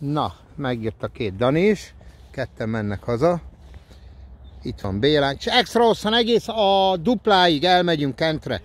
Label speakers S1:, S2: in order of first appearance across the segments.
S1: Na, megjött a két Dani is, ketten mennek haza. Itt van Bélánk, és extra hosszan egész a dupláig elmegyünk Kentre.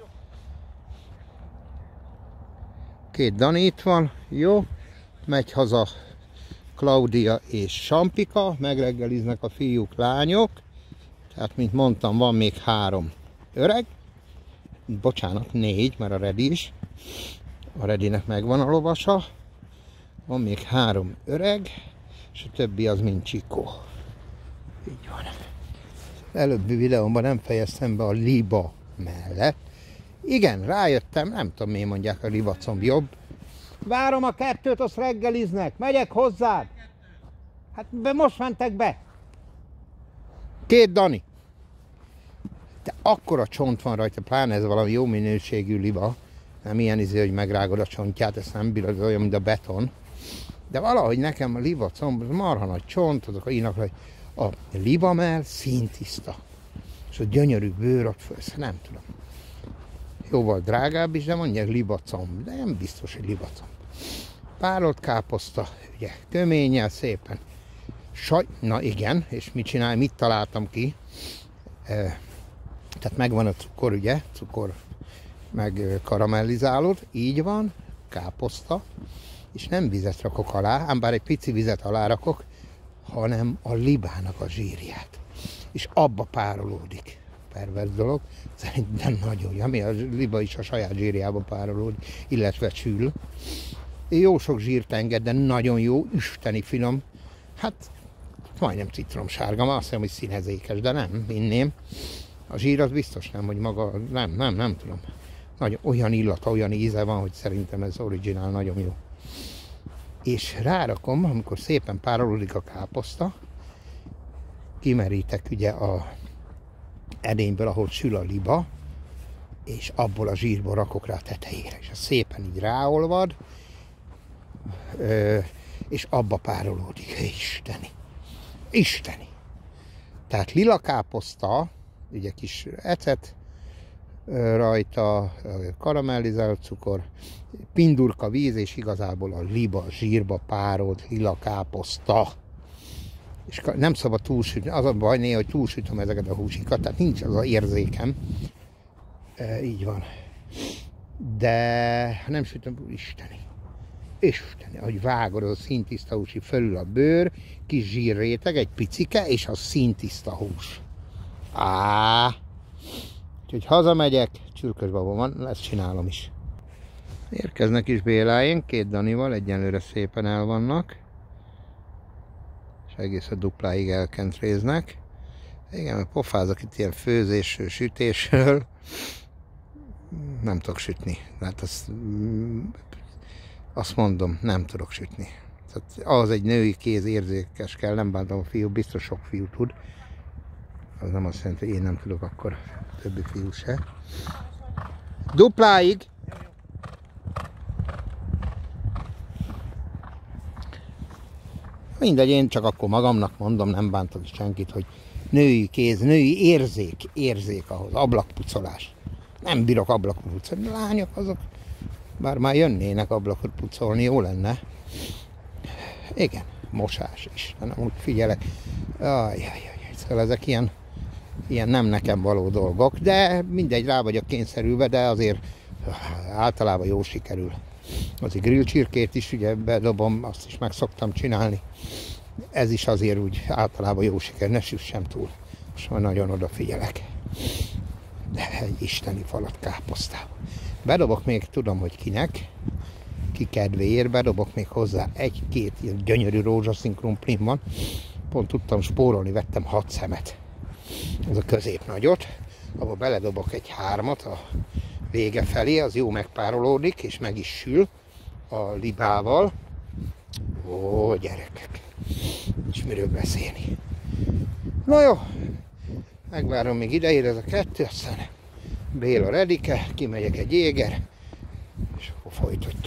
S1: Két Dani itt van, jó. Megy haza Klaudia és Sampika, megreggeliznek a fiúk, lányok. Tehát, mint mondtam, van még 3 öreg. Bocsánat, 4, mert a Redi is. A Redinek megvan a lovasa. Van még 3 öreg, és a többi az mind csikó. Így van. Előbbi videómban nem fejeztem be a liba mellett. Igen, rájöttem, nem tudom miért mondják, a libacomb jobb. Várom a 2-t, azt reggeliznek, megyek hozzád. Hát most mentek be. 2 Dani. De akkora csont van rajta, pláne ez valami jó minőségű liba. Nem ilyen izé, hogy megrágod a csontját, ezt nem bírod, olyan, mint a beton. De valahogy nekem a libacomb, az marha nagy csont, azok a ínak, hogy a libamell színtiszta. És a gyönyörű bőr ott föl, nem tudom. Jóval drágább is, de mondják libacomb, de nem biztos, hogy libacomb. Párolt káposzta, ugye, köménnyel szépen. Na igen, és mit csinál, mit találtam ki? Tehát megvan a cukor, ugye, cukor meg karamellizálod, így van, káposzta, és nem vizet rakok alá, ám bár egy pici vizet alárakok, hanem a libának a zsírját. És abba párolódik. Pervers dolog, szerintem nagyon jó, ami a liba is a saját zsírjába párolódik, illetve sül. Jó sok zsírt enged, de nagyon jó, isteni finom. Hát majdnem citromsárga, már azt hiszem, hogy színezékes, de nem, inném. A zsír az biztos nem, hogy maga, nem tudom. Nagyon, olyan illata, olyan íze van, hogy szerintem ez originál nagyon jó. És rárakom, amikor szépen párolódik a káposzta, kimerítek ugye a edényből, ahol sül a liba, és abból a zsírból rakok rá a tetejére, és az szépen így ráolvad, és abba párolódik. Isteni! Tehát lila káposzta, ugye kis ecet rajta, karamellizált cukor, pindurka víz, és igazából a liba zsírba párolt lila káposzta. És nem szabad túlsütni, az a baj néha, hogy túlsütöm ezeket a húsikat, tehát nincs az a érzékem. Így van. De nem sütöm, Isteni, ahogy vágod a színtiszta húsi fölül a bőr, kis zsírréteg, egy picike, és a színtiszta hús. Úgyhogy hazamegyek, csürkösbabon van, ezt csinálom is. Érkeznek is Béláink, 2 Danival, egyenlőre szépen el vannak. És egész a dupláig elkentréznek. Igen, mert pofázok itt ilyen főzésről, sütésről. Nem tudok sütni. Hát azt mondom, nem tudok sütni. Tehát az egy női kéz érzékes kell, nem bántam a fiú, biztos sok fiú tud. Az nem azt jelenti, hogy én nem tudok, akkor többi fiú se. Dupláig! Mindegy, én csak akkor magamnak mondom, nem bántok senkit, hogy női kéz, női érzék ahhoz, ablakpucolás. Nem bírok ablakot pucolni, lányok azok, bár már jönnének ablakot pucolni, jó lenne. Igen, mosás is, hanem úgy figyelek. Szóval ezek ilyen nem nekem való dolgok, de mindegy, rá vagyok kényszerülve, de azért általában jól sikerül. Az grill csirkét is ugye bedobom, azt is meg szoktam csinálni. Ez is azért úgy általában jó siker, ne süssem túl. Most már nagyon odafigyelek. De egy isteni falat káposztával. Bedobok még, tudom, hogy kinek, ki kedvéért, bedobok még hozzá 1-2 ilyen gyönyörű rózsaszín krumplim van. Pont tudtam spórolni, vettem 6 szemet. Ez a középnagyot. Abba beledobok egy 3-at a vége felé, az jó megpárolódik, és meg is sül a libával. Ó, gyerekek, nincs miről beszélni. Na jó, megvárom, még ideér ez a 2, aztán Béla redike, kimegyek egy jéger, és akkor folytatjuk.